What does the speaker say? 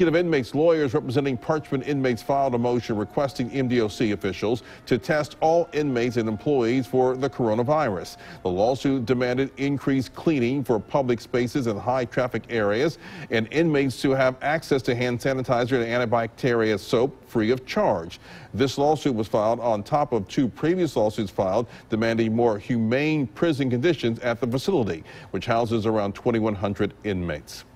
Speaking of inmates, lawyers representing Parchment inmates filed a motion requesting MDOC officials to test all inmates and employees for the coronavirus. The lawsuit demanded increased cleaning for public spaces and high traffic areas, and inmates to have access to hand sanitizer and antibacterial soap free of charge. This lawsuit was filed on top of 2 previous lawsuits filed demanding more humane prison conditions at the facility, which houses around 2,100 inmates.